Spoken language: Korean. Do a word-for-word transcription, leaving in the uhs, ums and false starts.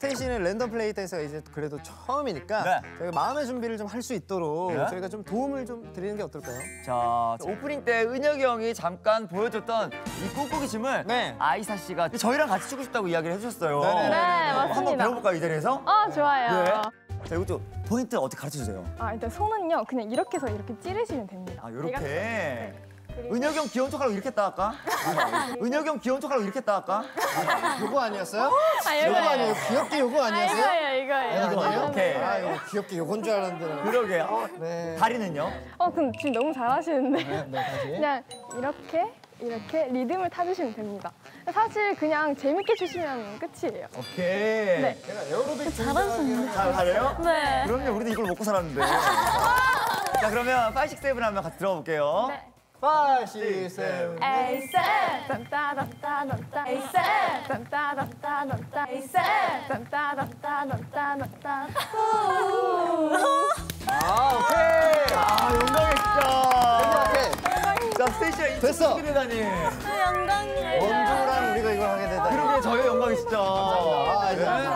스테이시는 랜덤 플레이 댄스가 이제 그래도 처음이니까 네. 저희가 마음의 준비를 좀 할 수 있도록 네. 저희가 좀 도움을 좀 드리는 게 어떨까요? 자, 오프닝 때 은혁이 형이 잠깐 보여줬던 이 꾹꾹이 춤을 네. 아이사 씨가 저희랑 같이 추고 싶다고 이야기를 해주셨어요. 네네네. 네, 한번 맞습니다. 배워볼까요, 이 자리에서? 어, 좋아요. 네. 자, 이것도 포인트 어떻게 가르쳐주세요. 아, 일단 손은요, 그냥 이렇게 해서 이렇게 찌르시면 됩니다. 아, 요렇게. 네. 그리고 은혁이 형 귀여운 척하라고 이렇게 따할까? 은혁이 형 귀여운 척하라고 이렇게 따할까? 요거 아니었어요? 아, 요거 이거예요. 아니에요? 귀엽게 요거 아, 아니었어요? 이거예요, 이거예요. 이거 아니에요? 오케이. 아, 이거 귀엽게 요건 줄 알았는데. 그러게. 어, 네. 다리는요? 어, 근데 지금 너무 잘하시는데. 네, 네, 다시. 그냥 이렇게, 이렇게 리듬을 타주시면 됩니다. 사실 그냥 재밌게 추시면 끝이에요. 오케이. 네. 제가 에어로빅 잘하시는데. 잘 잘해요? 네. 그럼요, 우리도 이걸 먹고 살았는데. 자, 그러면 파이브, 식스, 세븐 한번 같이 들어가 볼게요. 네. 파이브, 식스, 세븐. 에이 쌤 딴따다따 넌따 에이 쌤 딴따다따 넌따 에이 쌤 딴따다따 넌따 넌따 아, 오케이. 아, 영광이시죠. 오케이. 자, 스테이시가 이 됐어. 춤을 추게 되다니. 영광이에요. 원조랑 우리가 이걸 하게 되다니. 그러게 저희 영광이시죠. 아, 이거 네.